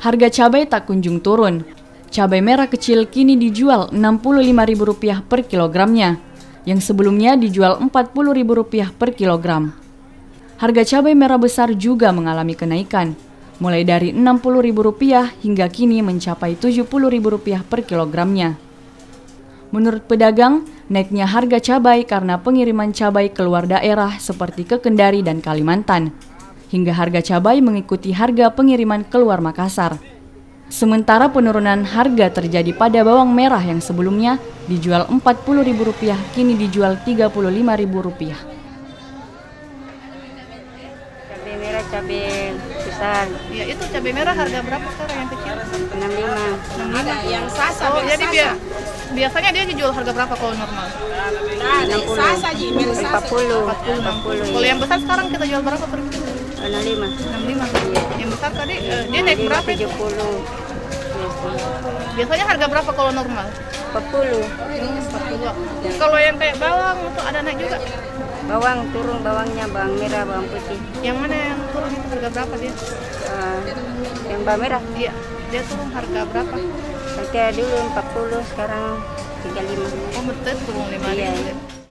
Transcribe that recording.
Harga cabai tak kunjung turun. Cabai merah kecil kini dijual Rp65.000 per kilogramnya, yang sebelumnya dijual Rp40.000 per kilogram. Harga cabai merah besar juga mengalami kenaikan, mulai dari Rp60.000 hingga kini mencapai Rp70.000 per kilogramnya. Menurut pedagang, naiknya harga cabai karena pengiriman cabai keluar daerah seperti ke Kendari dan Kalimantan, hingga harga cabai mengikuti harga pengiriman keluar Makassar. Sementara penurunan harga terjadi pada bawang merah yang sebelumnya dijual Rp40.000, kini dijual Rp35.000. Cabai merah, cabai besar. Ya, itu cabai merah harga berapa sekarang yang kecil? 65. Yang sasa, Oh, jadi biasanya dia dijual harga berapa kalau normal? sasa ji, merah sasa. 40. Kalau yang besar sekarang kita jual berapa per kilo? 65. 65. Yang besar tadi dia naik berapa? 70. Biasanya harga berapa kalau normal? 40. 40. Kalau yang kayak bawang itu ada naik juga. Bawang turun, bawangnya bawang merah, bawang putih. Yang mana yang turun itu harga berapa dia? Yang bawang merah. Iya, dia turun harga berapa? Harga dulu 40, sekarang 35. Oh, betul turun 5.000. Iya.